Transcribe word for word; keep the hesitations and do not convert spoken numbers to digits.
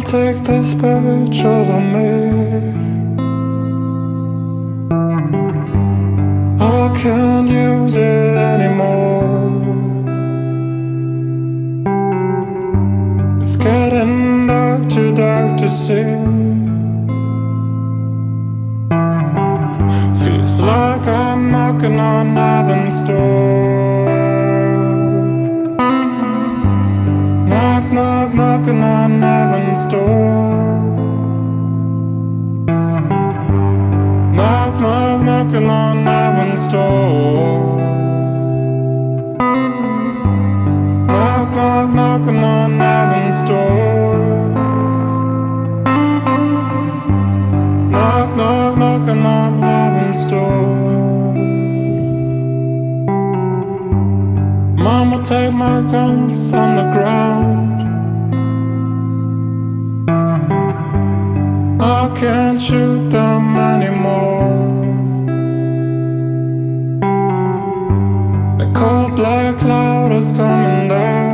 take this bitch over me. I can't use it anymore. It's getting dark, too dark to see. Feels like I'm knocking on heaven's door. Knock, knock, knocking on heaven's door. Knock, knock, knocking on heaven's door. Knock, knock, knocking on heaven's door. Knock, knock, knocking on heaven's door. Mama, take my guns on the ground. I can't shoot them anymore. The cold black cloud is coming down.